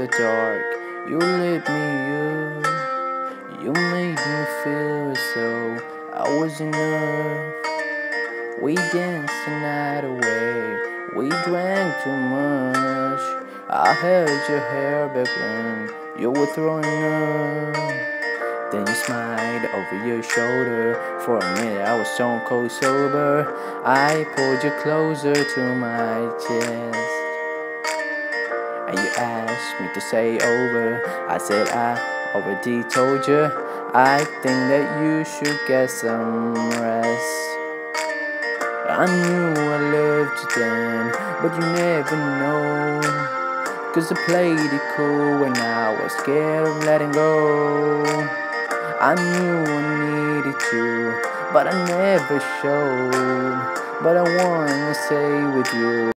the dark. You lit me up. You made me feel as though I was enough. We danced the night away. We drank too much. I held your hair back when you were throwing up. Then you smiled over your shoulder. For a minute I was stone cold sober. I pulled you closer to my chest, and you asked me to stay over. I said I already told you. I think that you should get some rest. I knew I loved you then, but you never know. 'Cause I played it cool when I was scared of letting go. I knew I needed you, but I never showed. But I wanna stay with you.